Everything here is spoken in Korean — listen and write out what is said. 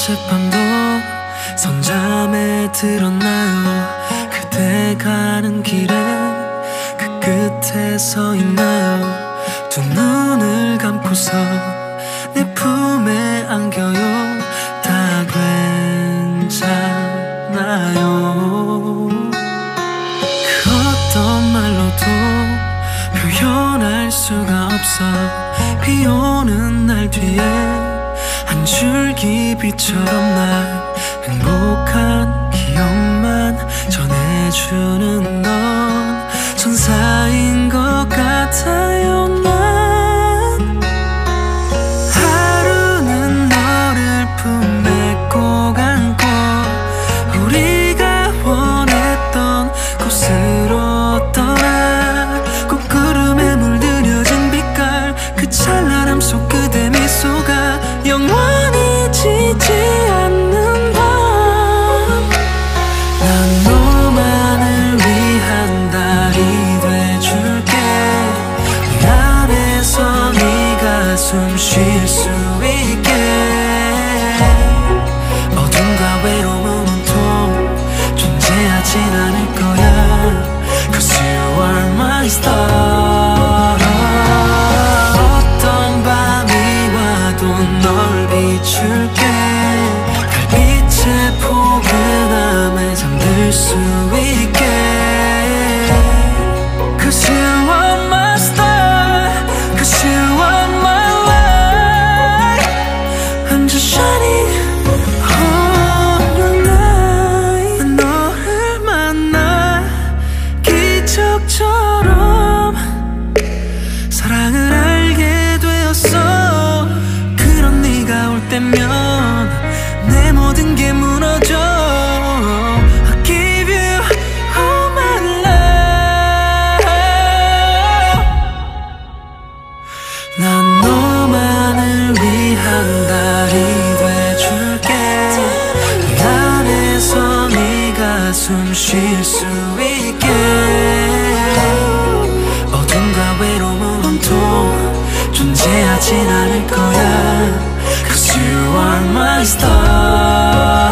어젯밤도 선잠에 들었나요? 그대 가는 길에 그 끝에 서 있나요? 두 눈을 감고서 내 품에 안겨요. 다 괜찮아요. 그 어떤 말로도 표현할 수가 없어. 비 오는 날 뒤에 한 줄기 빛처럼 날 행복한 기억만 전해주는 넌 천사인 것 같아요. 난 하루는 너를 품에 꼭 안고 우리가 원했던 곳으로 떠나 꽃구름에 물들여진 빛깔 그 찬란함 속 그대 미소가 영원히 지지 않는 밤. 난 너만을 위한 달이 돼줄게. 내 안에서 네가 숨 쉴 수 있게. 어둠과 외로움은 온통 존재하진 않을 거야. Cause you are my star. 어떤 밤이 와도 널 비출게. 달빛의 포근함에 잠들 수 있게. Cause you are my star. Cause you are my light. I'm just shining on your night. 난 너를 만나 기적처럼 사랑을 알게 되었어. 그런 네가 올 때면 내 모든 게 무너져. I give you all my love. 난 너만을 위한 달이 돼줄게. 내 안에서 네가 숨 쉴 수 있게. 어둠과 외로움은 온통 존재하진 않을 거야. Cause you are my star.